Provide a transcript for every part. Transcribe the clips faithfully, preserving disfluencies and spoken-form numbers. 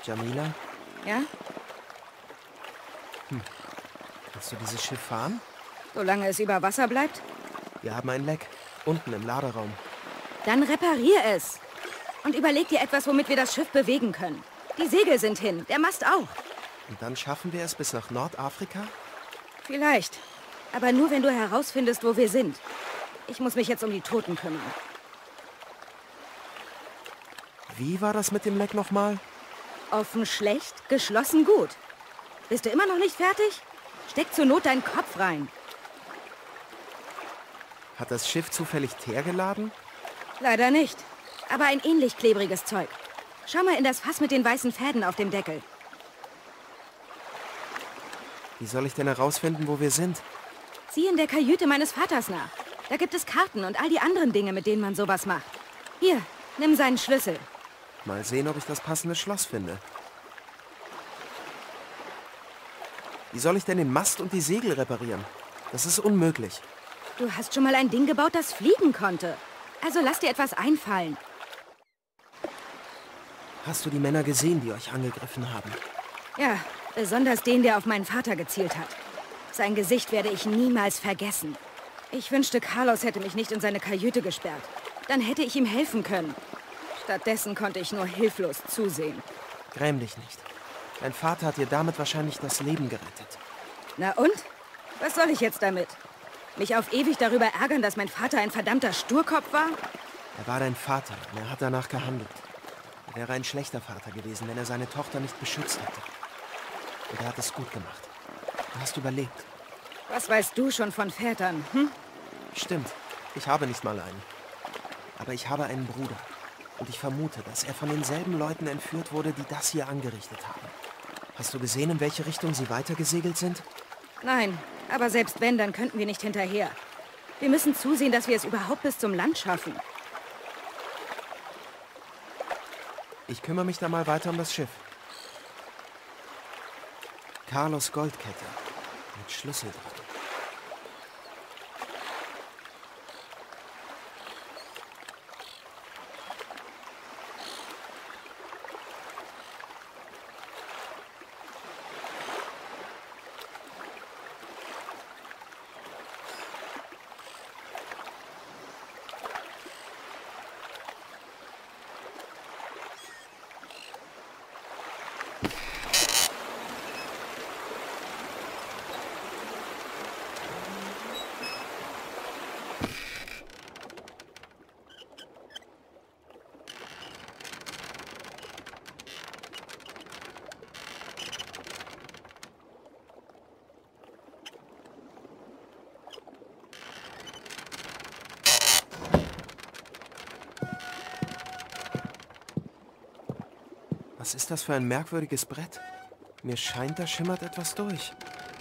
Jamila? Ja? Hm. Kannst du dieses Schiff fahren? Solange es über Wasser bleibt? Wir haben ein Leck. Unten im Laderaum. Dann reparier es. Und überleg dir etwas, womit wir das Schiff bewegen können. Die Segel sind hin, der Mast auch. Und dann schaffen wir es bis nach Nordafrika? Vielleicht. Aber nur, wenn du herausfindest, wo wir sind. Ich muss mich jetzt um die Toten kümmern. Wie war das mit dem Leck nochmal? Offen schlecht, geschlossen gut. Bist du immer noch nicht fertig? Steck zur Not deinen Kopf rein. Hat das Schiff zufällig Teer geladen? Leider nicht. Aber ein ähnlich klebriges Zeug. Schau mal in das Fass mit den weißen Fäden auf dem Deckel. Wie soll ich denn herausfinden, wo wir sind? Sieh in der Kajüte meines Vaters nach. Da gibt es Karten und all die anderen Dinge, mit denen man sowas macht. Hier, nimm seinen Schlüssel. Mal sehen, ob ich das passende Schloss finde. Wie soll ich denn den Mast und die Segel reparieren? Das ist unmöglich. Du hast schon mal ein Ding gebaut, das fliegen konnte. Also lass dir etwas einfallen. Hast du die Männer gesehen, die euch angegriffen haben? Ja, besonders den, der auf meinen Vater gezielt hat. Sein Gesicht werde ich niemals vergessen. Ich wünschte, Carlos hätte mich nicht in seine Kajüte gesperrt. Dann hätte ich ihm helfen können. Stattdessen konnte ich nur hilflos zusehen. Gräm dich nicht. Dein Vater hat dir damit wahrscheinlich das Leben gerettet. Na und? Was soll ich jetzt damit? Mich auf ewig darüber ärgern, dass mein Vater ein verdammter Sturkopf war? Er war dein Vater und er hat danach gehandelt. Er wäre ein schlechter Vater gewesen, wenn er seine Tochter nicht beschützt hätte. Und er hat es gut gemacht. Du hast überlebt. Was weißt du schon von Vätern, hm? Stimmt, ich habe nicht mal einen. Aber ich habe einen Bruder. Und ich vermute, dass er von denselben Leuten entführt wurde, die das hier angerichtet haben. Hast du gesehen, in welche Richtung sie weitergesegelt sind? Nein, aber selbst wenn, dann könnten wir nicht hinterher. Wir müssen zusehen, dass wir es überhaupt bis zum Land schaffen. Ich kümmere mich da mal weiter um das Schiff. Carlos Goldkette. Mit Schlüssel dran. Was ist das für ein merkwürdiges Brett? Mir scheint, da schimmert etwas durch.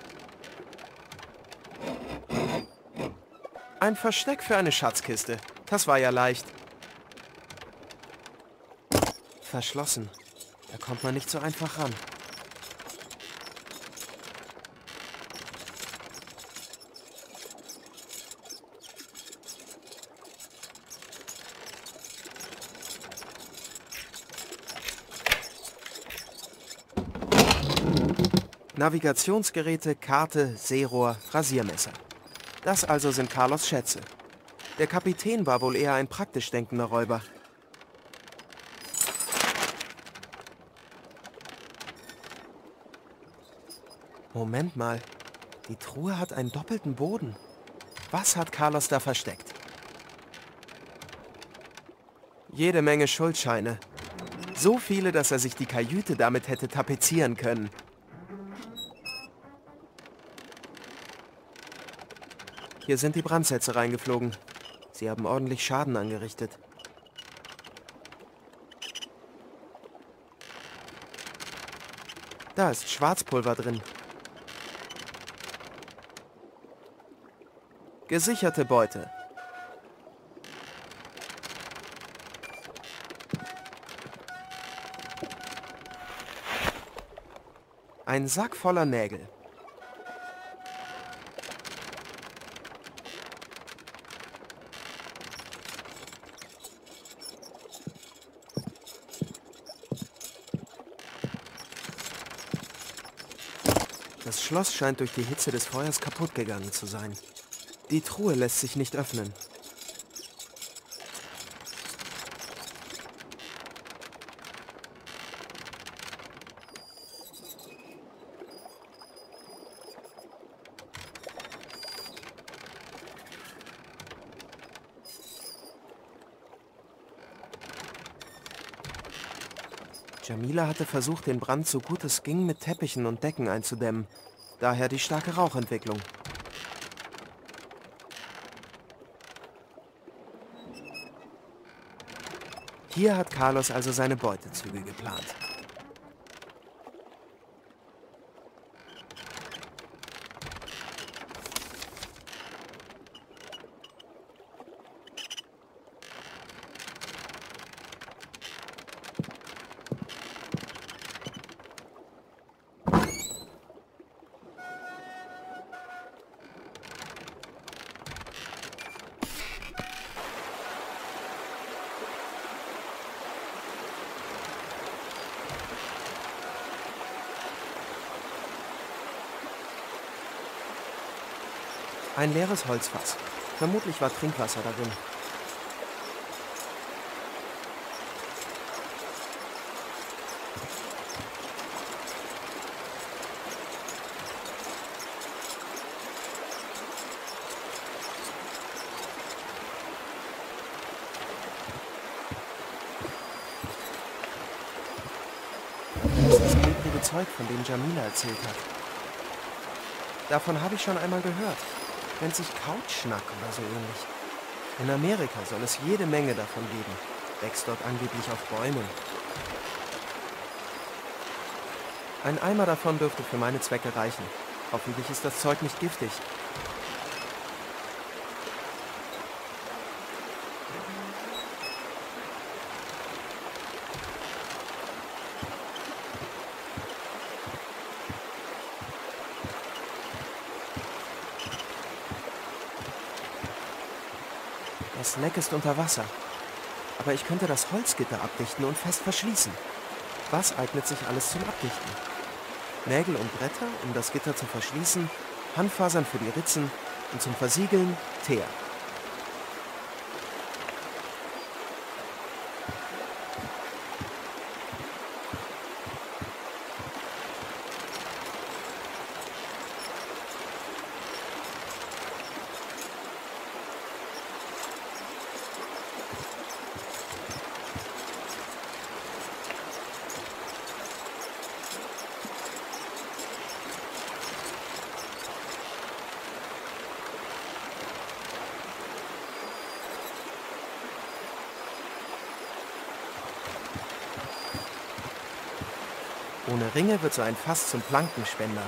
Ein Versteck für eine Schatzkiste. Das war ja leicht. Verschlossen. Da kommt man nicht so einfach ran. Navigationsgeräte, Karte, Seerohr, Rasiermesser. Das also sind Carlos Schätze. Der Kapitän war wohl eher ein praktisch denkender Räuber. Moment mal. Die Truhe hat einen doppelten Boden. Was hat Carlos da versteckt? Jede Menge Schuldscheine. So viele, dass er sich die Kajüte damit hätte tapezieren können. Hier sind die Brandsätze reingeflogen. Sie haben ordentlich Schaden angerichtet. Da ist Schwarzpulver drin. Gesicherte Beute. Ein Sack voller Nägel. Das Schloss scheint durch die Hitze des Feuers kaputt gegangen zu sein. Die Truhe lässt sich nicht öffnen. Jamila hatte versucht, den Brand so gut es ging mit Teppichen und Decken einzudämmen. Daher die starke Rauchentwicklung. Hier hat Carlos also seine Beutezüge geplant. Ein leeres Holzfass. Vermutlich war Trinkwasser darin. Das ist das klebrige Zeug, von dem Jamila erzählt hat. Davon habe ich schon einmal gehört. Nennt sich Couchschnack oder so ähnlich. In Amerika soll es jede Menge davon geben. Wächst dort angeblich auf Bäumen. Ein Eimer davon dürfte für meine Zwecke reichen. Hoffentlich ist das Zeug nicht giftig. Das Leck ist unter Wasser. Aber ich könnte das Holzgitter abdichten und fest verschließen. Was eignet sich alles zum Abdichten? Nägel und Bretter, um das Gitter zu verschließen, Handfasern für die Ritzen und zum Versiegeln Teer. Ohne Ringe wird so ein Fass zum Plankenspender.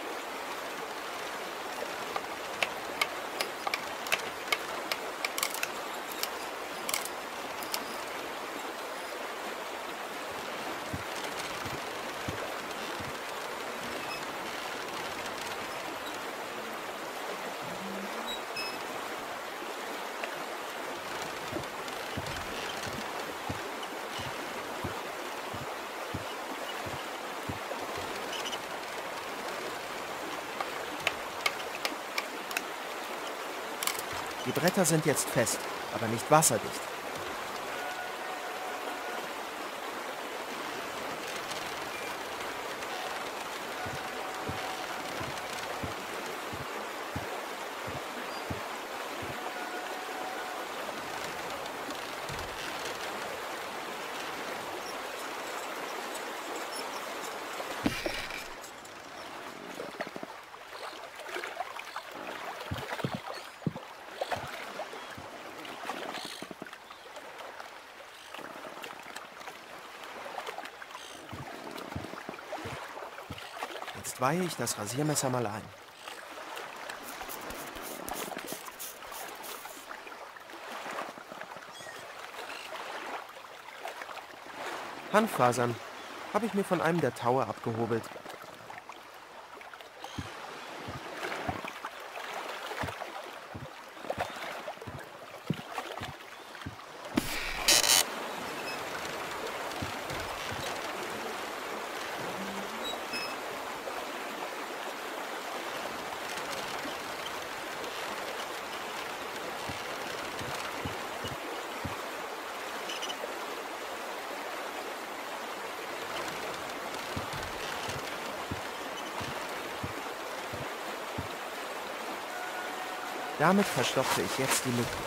Die Bretter sind jetzt fest, aber nicht wasserdicht. Jetzt weihe ich das Rasiermesser mal ein. Handfasern habe ich mir von einem der Taue abgehobelt. Damit verstopfe ich jetzt die Lücke.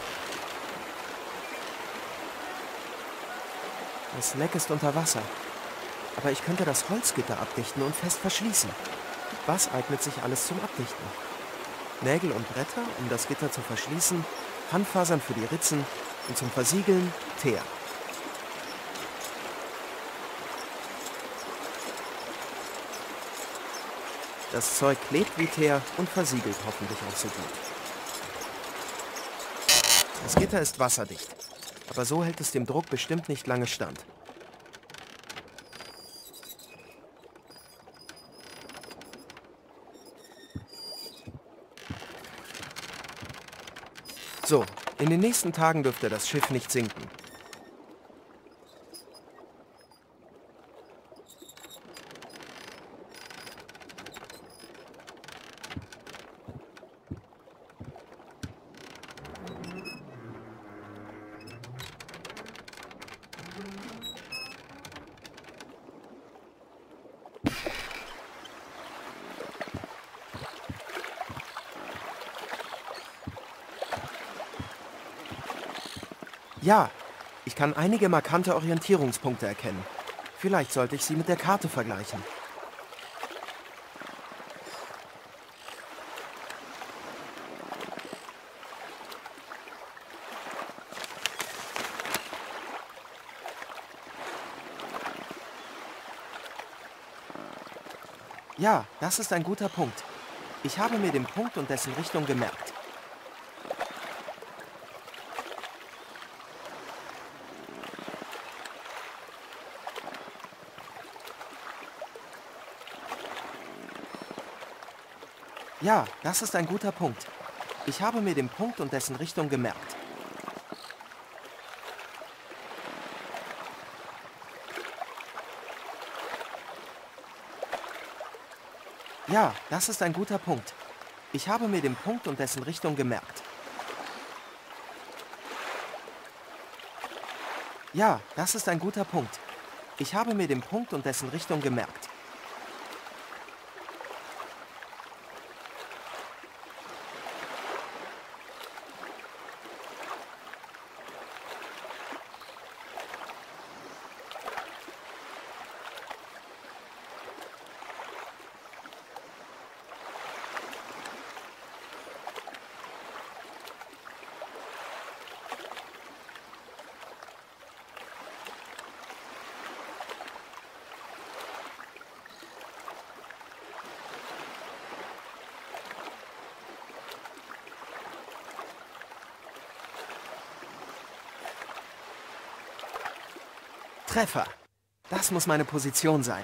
Das Leck ist unter Wasser. Aber ich könnte das Holzgitter abdichten und fest verschließen. Was eignet sich alles zum Abdichten? Nägel und Bretter, um das Gitter zu verschließen, Handfasern für die Ritzen und zum Versiegeln Teer. Das Zeug klebt wie Teer und versiegelt hoffentlich auch so gut. Das Gitter ist wasserdicht, aber so hält es dem Druck bestimmt nicht lange stand. So, in den nächsten Tagen dürfte das Schiff nicht sinken. Ja, ich kann einige markante Orientierungspunkte erkennen. Vielleicht sollte ich sie mit der Karte vergleichen. Ja, das ist ein guter Punkt. Ich habe mir den Punkt und dessen Richtung gemerkt. Ja, das ist ein guter Punkt. Ich habe mir den Punkt und dessen Richtung gemerkt. Ja, das ist ein guter Punkt. Ich habe mir den Punkt und dessen Richtung gemerkt. Ja, das ist ein guter Punkt. Ich habe mir den Punkt und dessen Richtung gemerkt. Treffer. Das muss meine Position sein.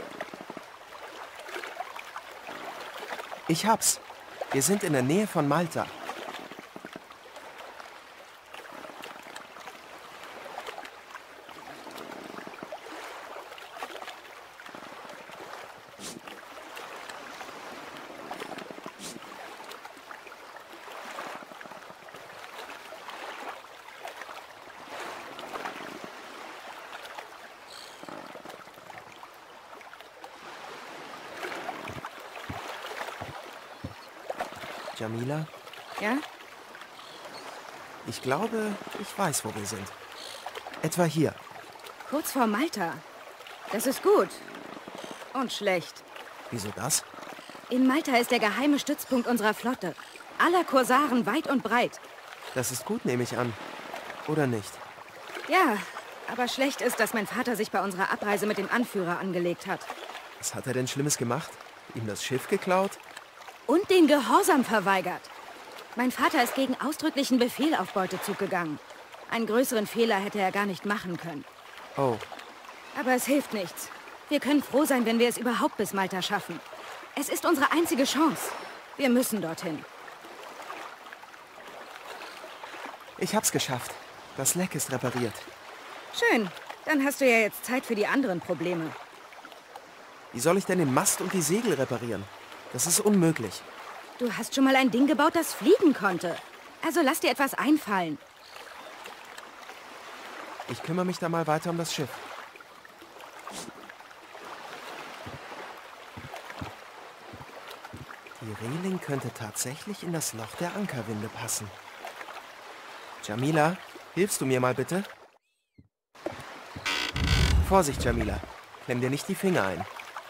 Ich hab's. Wir sind in der Nähe von Malta. Jamila? Ja? Ich glaube, ich weiß, wo wir sind. Etwa hier. Kurz vor Malta. Das ist gut. Und schlecht. Wieso das? In Malta ist der geheime Stützpunkt unserer Flotte. Aller Korsaren weit und breit. Das ist gut, nehme ich an. Oder nicht? Ja, aber schlecht ist, dass mein Vater sich bei unserer Abreise mit dem Anführer angelegt hat. Was hat er denn Schlimmes gemacht? Ihm das Schiff geklaut? Und den Gehorsam verweigert. Mein Vater ist gegen ausdrücklichen Befehl auf Beutezug gegangen. Einen größeren Fehler hätte er gar nicht machen können. Oh. Aber es hilft nichts. Wir können froh sein, wenn wir es überhaupt bis Malta schaffen. Es ist unsere einzige Chance. Wir müssen dorthin. Ich hab's geschafft. Das Leck ist repariert. Schön. Dann hast du ja jetzt Zeit für die anderen Probleme. Wie soll ich denn den Mast und die Segel reparieren? Das ist unmöglich. Du hast schon mal ein Ding gebaut, das fliegen konnte. Also lass dir etwas einfallen. Ich kümmere mich da mal weiter um das Schiff. Die Reling könnte tatsächlich in das Loch der Ankerwinde passen. Jamila, hilfst du mir mal bitte? Vorsicht, Jamila. Klemm dir nicht die Finger ein.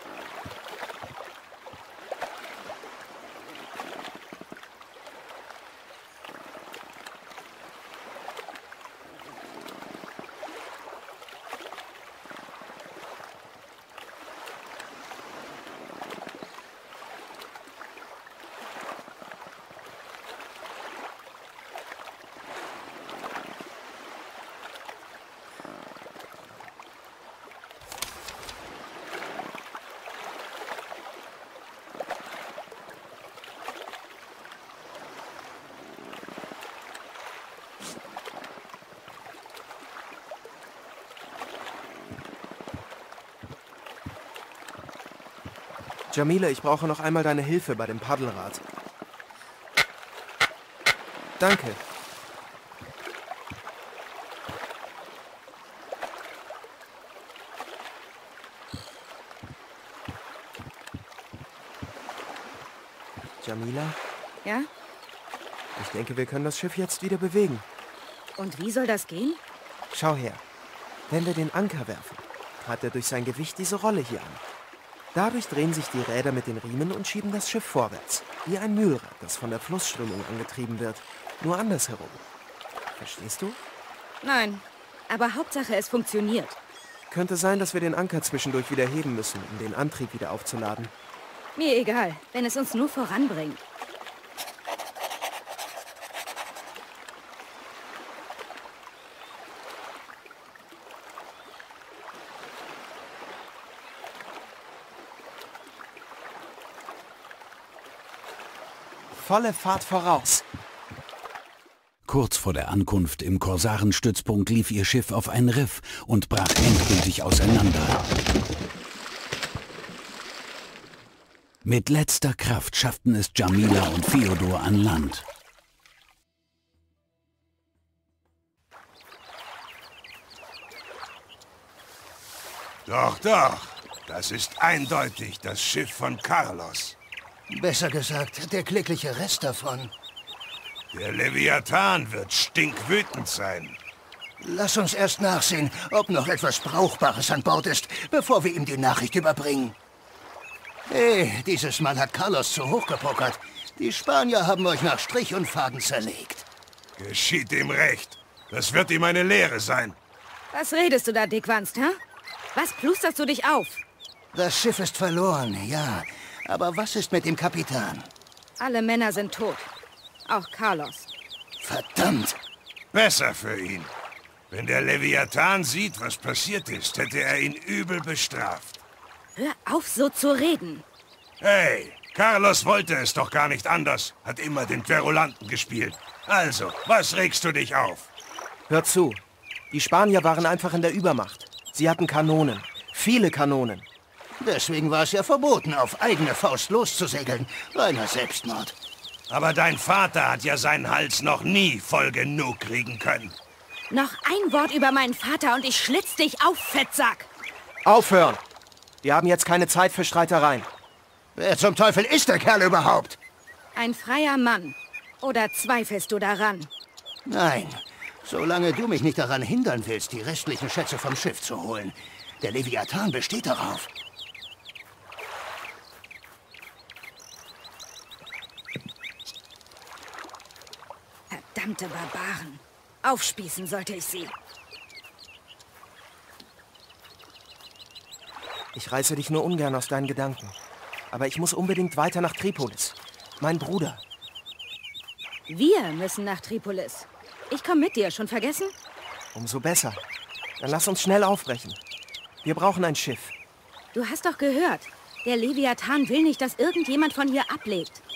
Jamila, ich brauche noch einmal deine Hilfe bei dem Paddelrad. Danke. Jamila? Ja? Ich denke, wir können das Schiff jetzt wieder bewegen. Und wie soll das gehen? Schau her. Wenn wir den Anker werfen, treibt er durch sein Gewicht diese Rolle hier an. Dadurch drehen sich die Räder mit den Riemen und schieben das Schiff vorwärts. Wie ein Mühlrad, das von der Flussströmung angetrieben wird. Nur andersherum. Verstehst du? Nein, aber Hauptsache es funktioniert. Könnte sein, dass wir den Anker zwischendurch wieder heben müssen, um den Antrieb wieder aufzuladen. Mir egal, wenn es uns nur voranbringt. Volle Fahrt voraus. Kurz vor der Ankunft im Korsarenstützpunkt lief ihr Schiff auf ein Riff und brach endgültig auseinander. Mit letzter Kraft schafften es Jamila und Feodor an Land. Doch, doch. Das ist eindeutig das Schiff von Carlos. Besser gesagt, der klägliche Rest davon. Der Leviathan wird stinkwütend sein. Lass uns erst nachsehen, ob noch etwas Brauchbares an Bord ist, bevor wir ihm die Nachricht überbringen. Hey, dieses Mal hat Carlos zu hoch gepokert. Die Spanier haben euch nach Strich und Faden zerlegt. Geschieht ihm recht. Das wird ihm eine Lehre sein. Was redest du da, Dickwanst, hä? Was plusterst du dich auf? Das Schiff ist verloren, ja. Aber was ist mit dem Kapitän? Alle Männer sind tot. Auch Carlos. Verdammt! Besser für ihn. Wenn der Leviathan sieht, was passiert ist, hätte er ihn übel bestraft. Hör auf, so zu reden. Hey, Carlos wollte es doch gar nicht anders. Hat immer den Querulanten gespielt. Also, was regst du dich auf? Hör zu. Die Spanier waren einfach in der Übermacht. Sie hatten Kanonen. Viele Kanonen. Deswegen war es ja verboten, auf eigene Faust loszusegeln. Reiner Selbstmord. Aber dein Vater hat ja seinen Hals noch nie voll genug kriegen können. Noch ein Wort über meinen Vater und ich schlitz dich auf, Fettsack. Aufhören! Wir haben jetzt keine Zeit für Streitereien. Wer zum Teufel ist der Kerl überhaupt? Ein freier Mann. Oder zweifelst du daran? Nein, solange du mich nicht daran hindern willst, die restlichen Schätze vom Schiff zu holen. Der Leviathan besteht darauf. Verdammte Barbaren. Aufspießen sollte ich sie. Ich reiße dich nur ungern aus deinen Gedanken. Aber ich muss unbedingt weiter nach Tripolis. Mein Bruder. Wir müssen nach Tripolis. Ich komme mit dir, schon vergessen? Umso besser. Dann lass uns schnell aufbrechen. Wir brauchen ein Schiff. Du hast doch gehört. Der Leviathan will nicht, dass irgendjemand von hier ablegt.